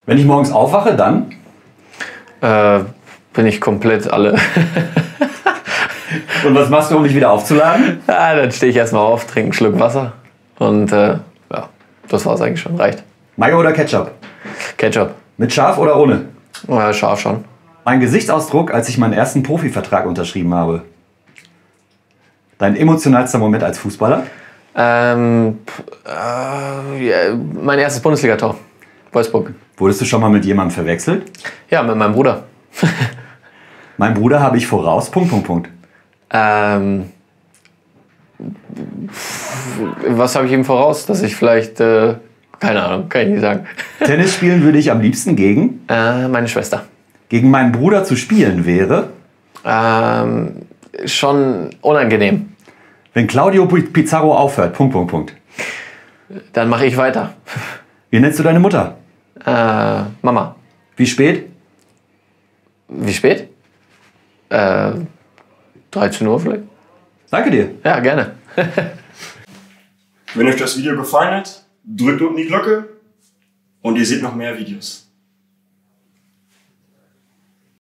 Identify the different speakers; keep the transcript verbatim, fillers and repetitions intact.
Speaker 1: Wenn ich morgens aufwache, dann?
Speaker 2: Äh, bin ich komplett alle.
Speaker 1: Und was machst du, um dich wieder aufzuladen?
Speaker 2: Ja, dann stehe ich erstmal auf, trinke einen Schluck Wasser und äh, ja, das war's eigentlich schon, reicht.
Speaker 1: Mayo oder Ketchup?
Speaker 2: Ketchup.
Speaker 1: Mit scharf oder ohne?
Speaker 2: Ja, scharf schon.
Speaker 1: Mein Gesichtsausdruck, als ich meinen ersten Profivertrag unterschrieben habe. Dein emotionalster Moment als Fußballer?
Speaker 2: Ähm, äh, ja, mein erstes Bundesligator. Wolfsburg.
Speaker 1: Wurdest du schon mal mit jemandem verwechselt?
Speaker 2: Ja, mit meinem Bruder.
Speaker 1: Mein Bruder habe ich voraus, Punkt, Punkt, Punkt.
Speaker 2: Ähm, was habe ich ihm voraus? Dass ich vielleicht, äh, keine Ahnung, kann ich nicht sagen.
Speaker 1: Tennis spielen würde ich am liebsten gegen?
Speaker 2: Äh, meine Schwester.
Speaker 1: Gegen meinen Bruder zu spielen wäre?
Speaker 2: Ähm, schon unangenehm.
Speaker 1: Wenn Claudio Pizarro aufhört, Punkt, Punkt, Punkt.
Speaker 2: Dann mache ich weiter.
Speaker 1: Wie nennst du deine Mutter?
Speaker 2: Äh, Mama.
Speaker 1: Wie spät?
Speaker 2: Wie spät? Äh, dreizehn Uhr vielleicht?
Speaker 1: Danke dir.
Speaker 2: Ja, gerne.
Speaker 3: Wenn euch das Video gefallen hat, drückt unten die Glocke und ihr seht noch mehr Videos.